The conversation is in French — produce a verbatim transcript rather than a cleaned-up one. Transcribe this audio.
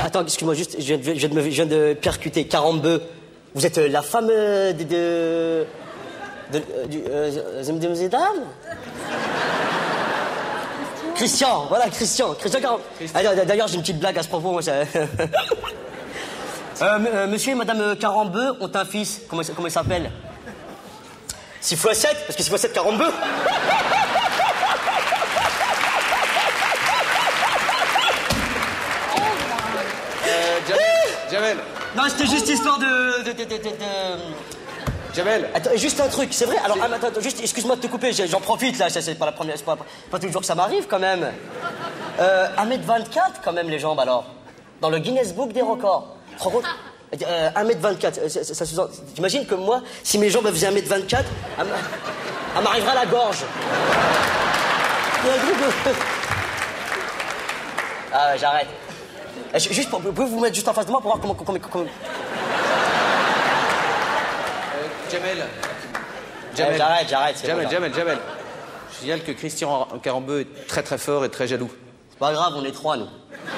attends, excuse-moi, juste, je viens, de, je viens de me- je viens de percuter. Carambeu, vous êtes euh, la femme euh, de... de... de... euh, du... Euh, de- de- de- dames Christian, voilà, Christian. Christian Carambeu. Ah, d'ailleurs, j'ai une petite blague à ce propos, moi, ça... euh, m- euh, monsieur et madame Carambeu ont un fils. Comment, il- comment il s'appelle? six fois sept, parce que six fois sept, Carambeu. Euh, Jamel, Jamel, Non, c'était juste histoire de... de, de, de, de- de- Jamel. Attends, juste un truc, c'est vrai. Alors, ah, attends, attends, juste, excuse-moi de te couper, j'ai- j'en profite là, ça, c'est pas la première, c'est pas, pas toujours que ça m'arrive quand même. Euh, un mètre vingt-quatre quand même les jambes alors. Dans le Guinness Book des records. Tu te rends compte euh, un mètre vingt-quatre, euh, ça, ça, ça, t'imagines que moi, si mes jambes faisaient un mètre vingt-quatre, elle m- elle m'arrivera à la gorge. Il y a un truc de- Ah ouais, j'arrête. Euh, ju- Juste, pour- vous pouvez vous mettre juste en face de moi pour voir comment... comment, comment... Jamel. Euh, j'arrête, j'arrête, c'est Jamel, bon, Jamel, Jamel. Je signale que Christian Carambeu est très très fort et très jaloux. C'est pas grave, on est trois, nous.